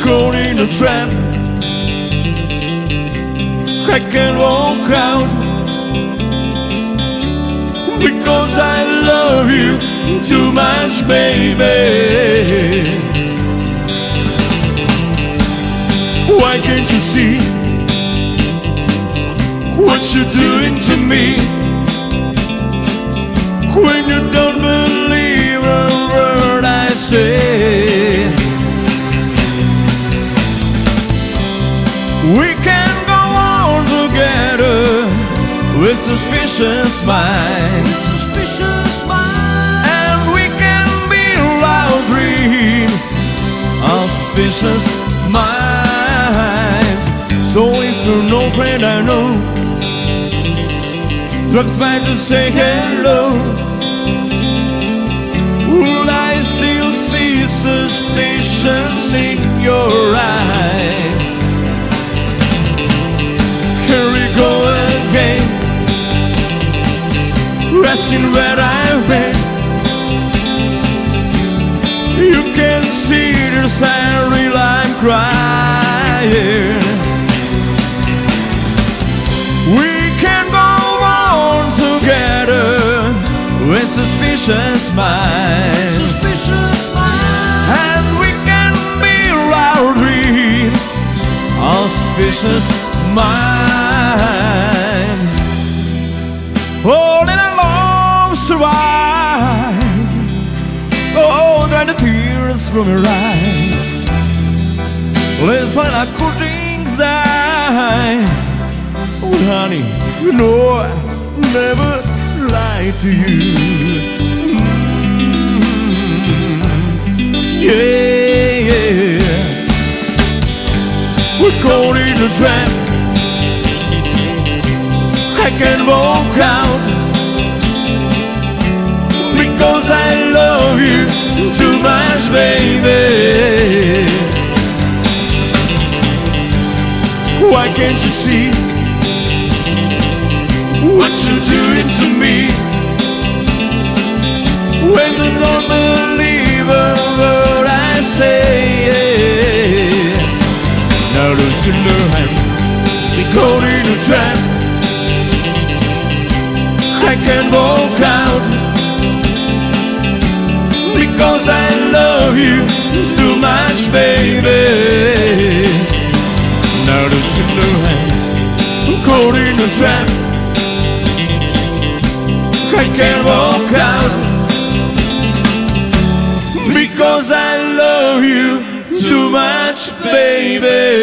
caught in a trap. I can't walk out because I love you too much, baby. Why can't you see what you're doing to me? When you don't believe a word I say, we can go on together with suspicious minds, and we can build our dreams on suspicious minds. So if you're no friend I know drops by to say hello, would I still see suspicion in your eyes? Here we go again, asking where I've been. You can see this, I real I'm crying. We can go on together with suspicious minds, and we can build our dreams on suspicious minds. Oh, let our love survive. Oh, dry the tears from your eyes. Let's find our good things die. Oh, honey, you know I've never lied to you. Yeah, yeah. We're caught in a trap. I can't walk out because I love you too much, baby. Why can't you see what you're doing to me? When you don't believe a word I say, now don't you know I'm caught in a trap? I can't walk out because I love you too much, baby. Now don't you know I'm caught in a trap? I can't walk out because I love you too much, baby.